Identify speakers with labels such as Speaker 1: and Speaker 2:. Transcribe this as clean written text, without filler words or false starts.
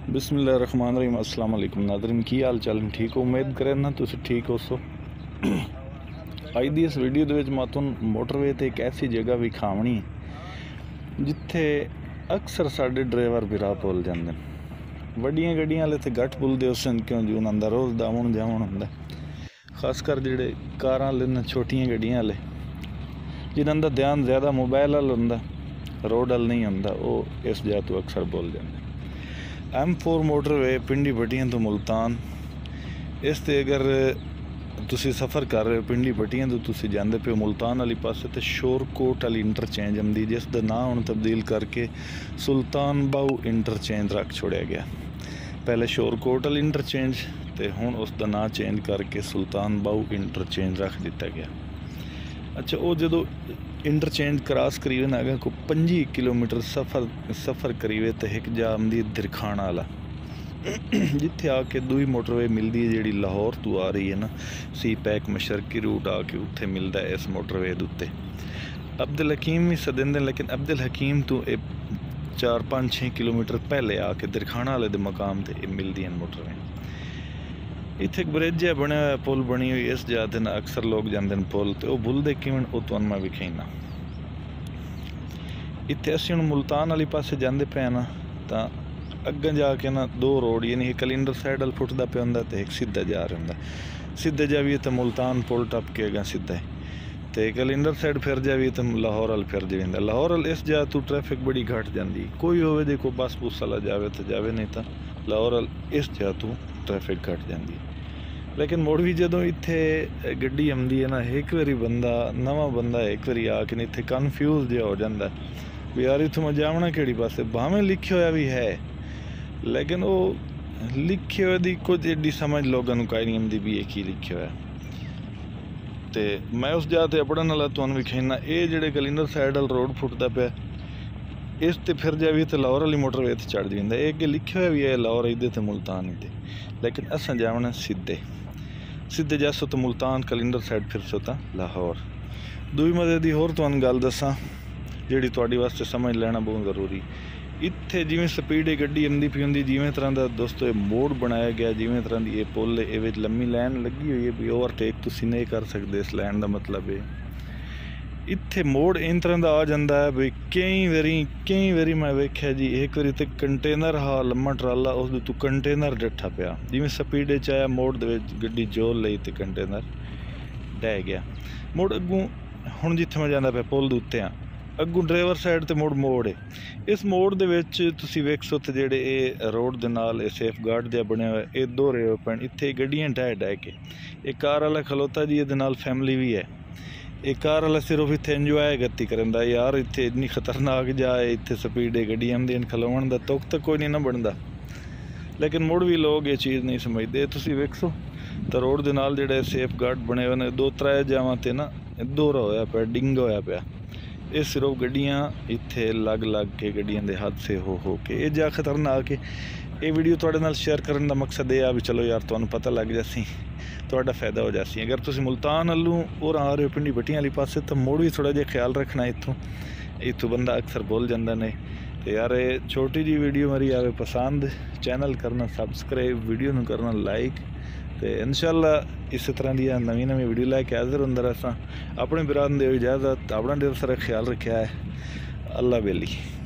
Speaker 1: बिस्मिल्लाहिर्रहमानिर्रहीम। अस्सलाम वालेकुम नाज़रीन, की हाल चाल ठीक हो? उम्मीद करें ना तुम ठीक हो। सो अज की इस वीडियो मैं तुहानू मोटरवे ते एक ऐसी जगह विखावनी जिथे अक्सर साडे ड्राइवर बिरा भुल जाते हैं। वड्डियां गड्डियां वाले तो घट भुलते उस क्यों जो उन्होंने रोज़ दा आउण जावण हुंदा, खासकर जिहड़े कारां वाले ने, छोटियां गड्डियां वाले जिन्हां दा ध्यान ज़्यादा मोबाइल वाल हुंदा, रोड वाल नहीं हुंदा, वो इस जगह तो अक्सर भुल जाते। M4 मोटरवे पिंडी भट्टियां तो मुल्तान, इस ते अगर तुसी सफ़र कर रहे हो पिंडी भट्टियां तो तुसी जांदे पे मुल्तान वाली पासे तो शोरकोट वाली इंटरचेंज आती, जिस दा नाम हुण तब्दील करके सुल्तान बाऊ इंटरचेंज रख छोड़िया गया। पहले शोरकोट वाली इंटरचेंज तो हुण उस दा नाम चेंज करके सुल्तान बाऊ इंटरचेंज रख दिता गया। अच्छा, वो जो इंटरचेंज क्रॉस करीबे ना अगर को 25 किलोमीटर सफ़र करीबे तो एक जा आमदी दिरखाना वाला जिथे आके दूई मोटरवे मिलती है जी लाहौर तो आ रही है ना, सी पैक मशरकी रूट आके उत्थे मिलता है इस मोटरवे उत्ते। अब्दुल हकीम भी सदेंदे, लेकिन अब्दुल हकीम तो 4-5-6 किलोमीटर पहले आके दिरखाना वाले मकाम पर मिलती हैं मोटरवे। इत्थे एक ब्रिज है बनया हुआ, पुल बनी हुई, इस जगह ना अक्सर लोग जाते हैं पुल तो भुलते किवें वो तुहानू मैं विखाईना। इत्थे असीं हुण मुल्तान वाली पासे जाते पे ना, तो अग्गे जाके ना दो रोड यानी एक कलिंडर साइड वाल फुटदा पे हुंदा ते एक सीधा जा रहा हुंदा। सीधे जाइए तो मुल्तान पुल टप के अगर सीधा है तो कलिंडर साइड फिर जाइए तो लाहौर वाल फिर जाइए। लाहौर वाल इस जगह तो ट्रैफिक बड़ी घट जाती, कोई होवे देखो बस बुस वाला जाए तो जाए, नहीं तो लाहौर वाल इस जगह तो ट्रैफिक घट जाती। लेकिन मुड़ भी जदों इत्थे गड्डी आती है ना, एक बारी बंदा नवा बंदा एक बारी आके इत्थे कन्फ्यूज जिहा हो जाता भी यार इत्थों मैं जावना किहड़ी पासे, भावें लिखे होया भी है लेकिन वो लिखे हुए दी कुछ एडी समझ लोगों को काई नहीं आती भी ये की लिखे हुआ। तो मैं उस जगह पर अपने वाला तुहानू विखाईना, ये जिहड़े कलिंडर साइड वाल रोड फुटदा पे इस ते फिर जाइए तो लाहौर वाली मोटरवे ते चढ़ जाइंदा। ये अगे लिखे हुआ भी है लाहौर इधर तो मुल्तान इधर, लेकिन असां जावना सीधे जासो तो मुल्तान, कलिंडर साइड फिर सो तो लाहौर। दूई मजे की होर तुहानू गल दसां जिहड़ी तुहाडे वास्ते समझ लेना बहुत ज़रूरी। इत्थे जिवें स्पीड गड्डी आंदी पई हुंदी, जिवें तरह का दोस्तों ये मोड़ बनाया गया, जिवें तरह की ये पुल है, ये लम्मी लैन लगी हुई है भी ओवरटेक तुसीं नहीं कर सकते। इस लैन का मतलब है इत्थे मोड़ इन तरह का आ जाता है भी कई बारी मैं वेख्या जी, एक बारी तो कंटेनर हा लम्मा ट्राला, उस तू कंटेनर डट्ठा पिया, जिवें स्पीड आया मोड़ दे गड्डी जोर लई तो कंटेनर डह गया। मुड़ अगों हुण जिथे मैं जांदा पिया पुल दे उत्ते आ, अगों ड्राइवर साइड ते मोड़ है। इस मोड़ दे विच तुसीं वेखो तो जिहड़े ये रोड दे नाल सेफ गार्ड जिहा बनिया होया, ये दो रेव पैण, इत्थे गड्डियां ढह के एक कार वाला खलोता जी, ये नाल फैमिली भी है। एक कार वाला सिर्फ इत्थे इंजॉय गति करदा, यार इत्थे इन्नी खतरनाक जाए, इत्थे स्पीड है गड्डी आंदी खलोवण दा तुक तक कोई नहीं ना बनदा, लेकिन मुड़ भी लोग ये चीज़ नहीं समझते। तुसीं वेखो तो रोड दे नाल जिहड़े सेफ गार्ड बने हुए ने, 2-3 जगहां ते ना दोहरा होया पिया, डिंग होया पिया। ये सिर्फ गड्डियां इत्थे लग के गड्डियां दे हादसे हो के ये जा खतरनाक है। ये वीडियो तुहाडे नाल शेयर करने का मकसद ये आ भी चलो यार तुहानू पता लग जासी, तुहाडा फायदा हो जासी। अगर तुसीं मुल्तान वालों और आ रहे हो पिंडी भट्टियां वाली पासे तो मोड़ भी थोड़ा जिहा ख्याल रखना, इत्थों बंदा अक्सर भुल जाता ने। तो यार ये छोटी जी वीडियो मेरी आवे पसंद, चैनल करना सब्सक्राइब, वीडियो नू करना लाइक, तो इंशाअल्लाह इस तरह दी नवी वीडियो लैके हाजिर होंदा रहां। अपने बिरादर दे इजाज़त, अपना ढेर सारा ख्याल रखा है। अल्लाह बेली।